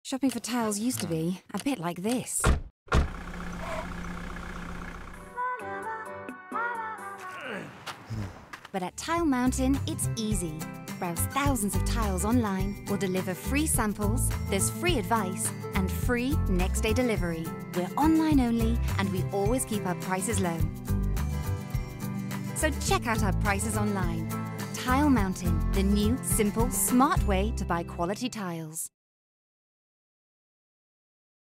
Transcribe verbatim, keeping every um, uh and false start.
Shopping for tiles used to be a bit like this. But at Tile Mountain, it's easy. Browse thousands of tiles online, we'll deliver free samples, there's free advice, and free next-day delivery. We're online only, and we always keep our prices low. So check out our prices online. Tile Mountain, the new, simple, smart way to buy quality tiles.